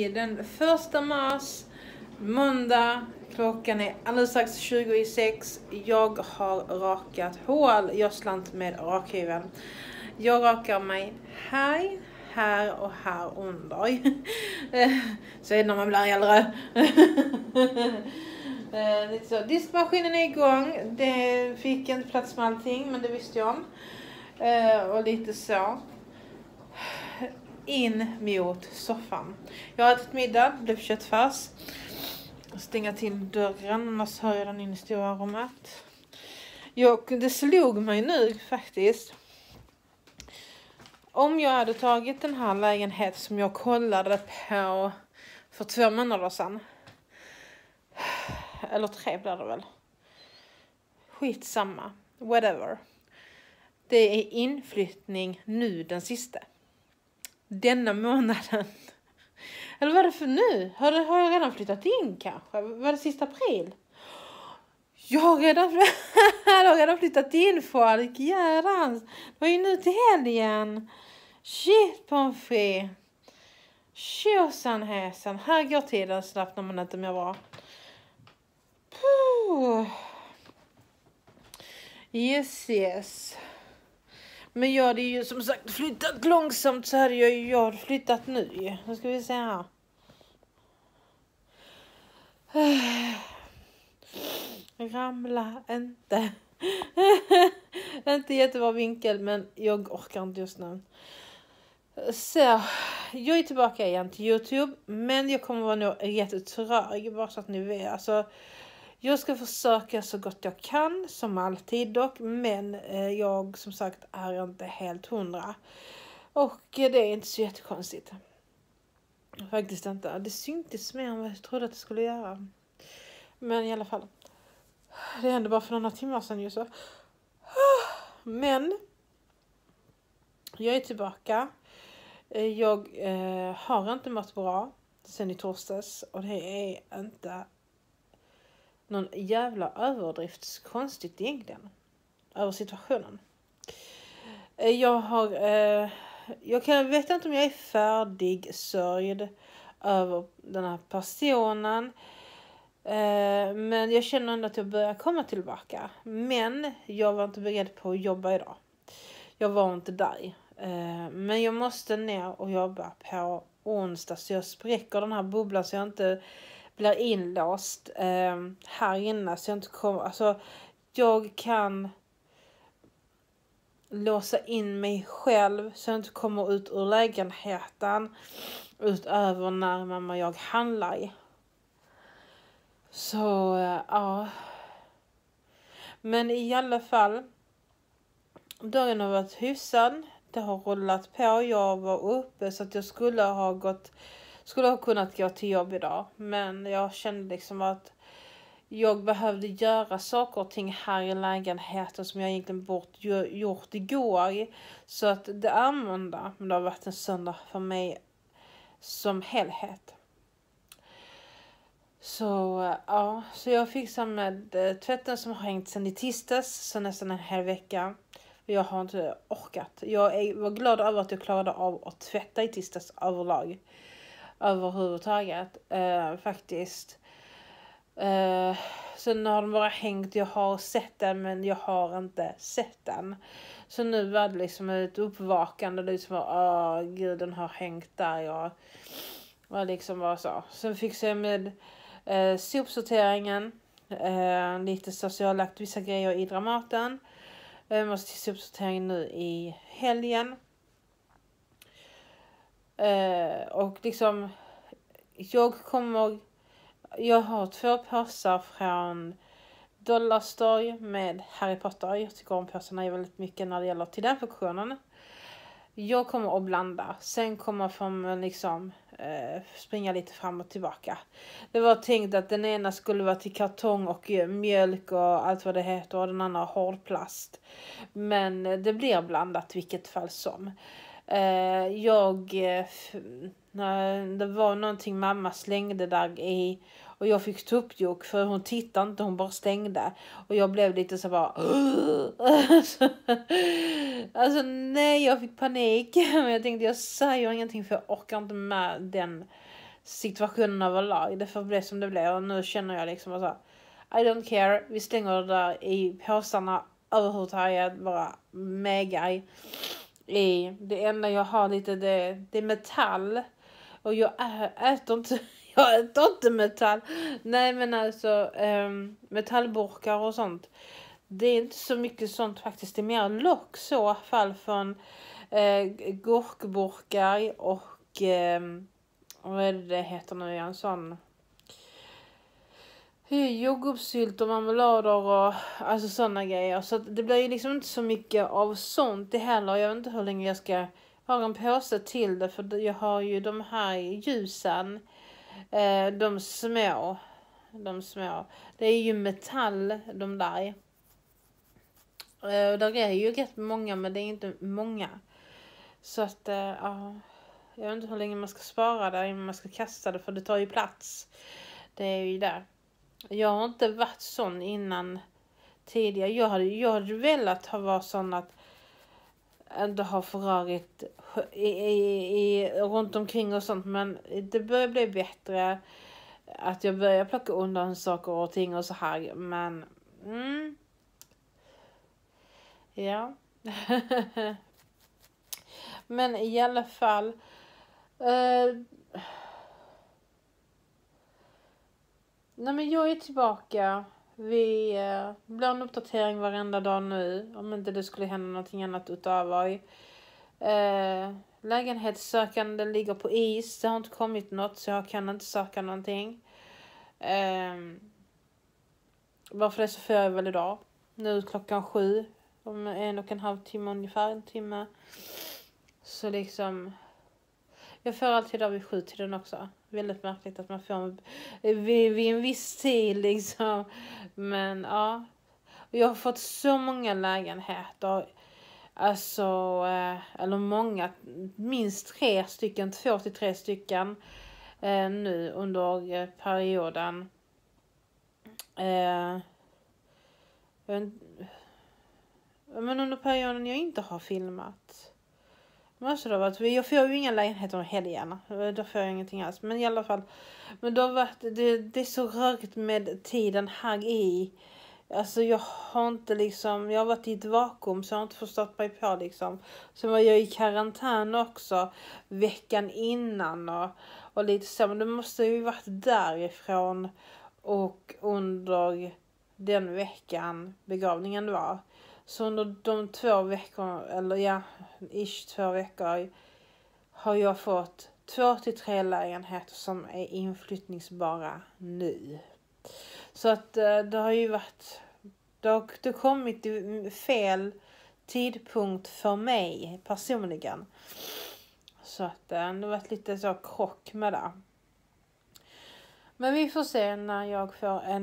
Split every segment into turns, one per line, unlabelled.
den 1 mars, måndag. Klockan är alldeles strax 20:06. Jag har rakat hål. Jag slant med rakhyveln. Jag rakar mig här och här under. Så är det när man blir äldre. Lite så. Diskmaskinen är igång. Det fick inte plats med allting, men det visste jag om. Och lite så. In mot soffan. Jag har ätit middag, blev köttfärs. Stänga till dörren, annars hör jag den in i stora rummet. Det slog mig nu faktiskt. Om jag hade tagit den här lägenheten som jag kollade på för 2 månader sedan. Eller 3 blir det väl. Skitsamma. Whatever. Det är inflyttning nu den sista. Denna månaden. Eller vad är det för nu? Har jag redan flyttat in kanske? Var det sista april? Jag har redan flyttat in folk. Jävlar. Det var ju nu till helgen. Shit pommes frites. Tjosan häsen. Här går tiden snabbt när man inte mår bra. Yes. Men jag hade ju som sagt flyttat långsamt, så hade jag flyttat nu. Nu ska vi se här. Ramla inte. Inte jättebra vinkel, men jag orkar inte just nu. Så, jag är tillbaka igen till YouTube. Men jag kommer vara nog jättetrög, bara så att ni vet. Alltså, jag ska försöka så gott jag kan, som alltid dock. Men jag som sagt är inte helt 100. Och det är inte så jättekonstigt. Faktiskt inte. Det syntes mer än vad jag trodde att det skulle göra. Men i alla fall. Det hände bara för några timmar sedan ju så. Men jag är tillbaka. Jag har inte mått bra sen i torsdags. Och det är inte någon jävla överdriftskonstigt egentligen. Över situationen. Jag vet inte om jag är färdig sörjd över den här personen. Men jag känner ändå att jag börjar komma tillbaka. Men jag var inte beredd på att jobba idag. Jag var inte där. Men jag måste ner och jobba på onsdag. Så jag spräcker den här bubblan så jag inte blir inlåst här inne. Så jag inte kommer... Alltså, jag kan låsa in mig själv så jag inte kommer ut ur lägenheten. Utöver när mamma och jag handlar i. Så, ja. Men i alla fall. Dagen har varit hyfsad. Det har rullat på. Jag var uppe så att jag skulle ha kunnat gå till jobb idag. Men jag kände liksom att jag behövde göra saker och ting här i lägenheten som jag egentligen bort gjort igår. Så att det är måndag. Men det har varit en söndag för mig som helhet. Så ja, så jag fixar med tvätten som har hängt sedan i tisdags, så nästan en hel vecka. Jag har inte orkat. Jag var glad över att jag klarade av att tvätta i tisdags överlag. Överhuvudtaget, faktiskt. Sen har den bara hängt, jag har sett den men jag har inte sett den. Så nu var det liksom ett uppvakande, liksom gud den har hängt där. Jag var liksom bara så. Sen fixar jag med sopsorteringen. Lite så jag har lagt vissa grejer i Dramaten. Jag måste till sopsortering nu i helgen. Och liksom jag har 2 påsar från Dollarstore med Harry Potter. Jag tycker om påsarna väldigt mycket när det gäller till den funktionen. Jag kommer att blanda. Sen kommer jag liksom springa lite fram och tillbaka. Det var tänkt att den ena skulle vara till kartong och mjölk och allt vad det heter. Och den andra hårdplast. Men det blir blandat vilket fall som. Det var någonting mamma slängde där i. Och jag fick tuppjuck för hon tittade inte, hon bara stängde. Och jag blev lite så bara... Alltså nej, jag fick panik. Men jag tänkte jag säger ingenting för jag orkar inte med den situationen överlag. Det får bli som det blir. Och nu känner jag liksom att I don't care. Vi stänger det där i påsarna överhuvudtaget. Bara mega i. Det enda jag har lite det är metall. Och jag äter inte metall. Nej, men alltså metallburkar och sånt. Det är inte så mycket sånt faktiskt. Det är mer lock så i alla fall från gurkburkar och vad är det heter nu igen, sån jordgubbssylt och marmelader och alltså sådana grejer. Så det blir ju liksom inte så mycket av sånt det heller. Jag vet inte hur länge jag ska ha en påse till det, för jag har ju de här ljusen, de små. Det är ju metall de där. Där är ju rätt många, men det är inte många. Så att jag vet inte hur länge man ska spara det innan man ska kasta det, för det tar ju plats. Det är ju där. Jag har inte varit sån innan tidigare. Jag hade velat ha varit sån att ändå ha förrörigt runt omkring och sånt, men det börjar bli bättre att jag börjar plocka undan saker och ting och så här, men ja. Men i alla fall nej, men jag är tillbaka. Vi blir en uppdatering varenda dag nu, om inte det skulle hända någonting annat utöver. Lägenhetssökande ligger på is. Det har inte kommit något, så jag kan inte söka någonting. Varför det så får jag väl idag. Nu klockan 7. Om 1,5 timme ungefär. En timme. Så liksom. Jag får alltid där vid 7-tiden också. Väldigt märkligt att man får vid en viss tid liksom. Men ja. Jag har fått så många lägenheter. Alltså, eller många, minst 3 stycken, 2 till 3 stycken nu under perioden. Men under perioden jag inte har filmat. Måste det ha varit, jag får ju inga lägenheter om helgen. Då får jag ingenting alls. Men i alla fall, men då har varit, det är så rörigt med tiden här i. Alltså jag har inte liksom, jag har varit i ett vakuum så jag har inte förstått mig på liksom. Sen var jag i karantän också veckan innan och lite så. Men det måste ju varit därifrån och under den veckan begravningen var. Så under de 2 veckorna, eller ja, 2 veckor har jag fått 2 till 3 lägenheter som är inflyttningsbara nu. Så att det har ju varit, det har kommit fel tidpunkt för mig personligen. Så att det har varit lite så krock med det. Men vi får se när jag får en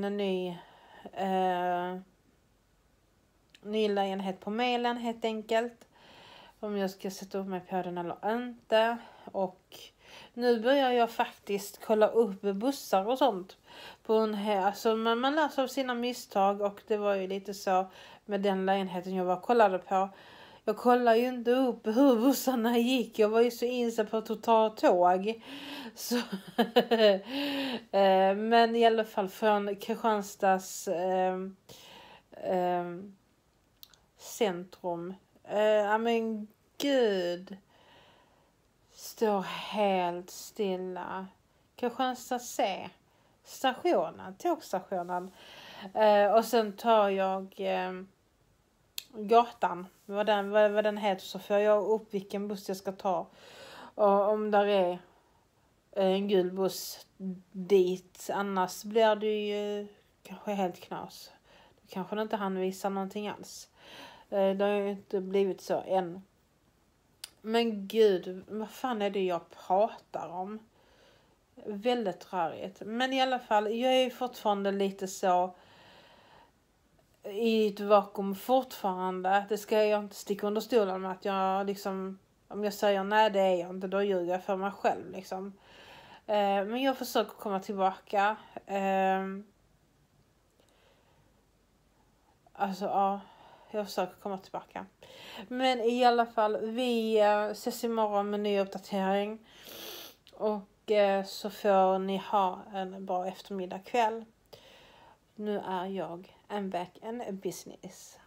ny lägenhet på mailen helt enkelt. Om jag ska sätta upp mig på den eller inte. Och nu börjar jag faktiskt kolla upp bussar och sånt. På en här, alltså man lär sig av sina misstag. Och det var ju lite så med den lägenheten jag var kollade på. Jag kollade ju inte upp hur bussarna gick. Jag var ju så insatt på att ta tåg. Så men i alla fall från Kristianstads centrum. Men gud. Står helt stilla. Kristianstad C. Tågstationen. Och sen tar jag gatan. Vad den heter, så får jag upp vilken buss jag ska ta. Och om där är en gul buss dit. Annars blir det ju kanske helt knas. Då kanske inte han visar någonting alls. Det har ju inte blivit så än. Men gud, vad fan är det jag pratar om? Väldigt rörigt. Men i alla fall, jag är fortfarande lite så i ett vakuum fortfarande. Det ska jag inte sticka under stolen med att jag liksom, om jag säger nej det är jag inte, då ljuger jag för mig själv liksom. Men jag försöker komma tillbaka. Alltså ja, jag försöker komma tillbaka. Men i alla fall, vi ses imorgon med en ny uppdatering. Och så får ni ha en bra eftermiddag kväll. Nu är jag back in business.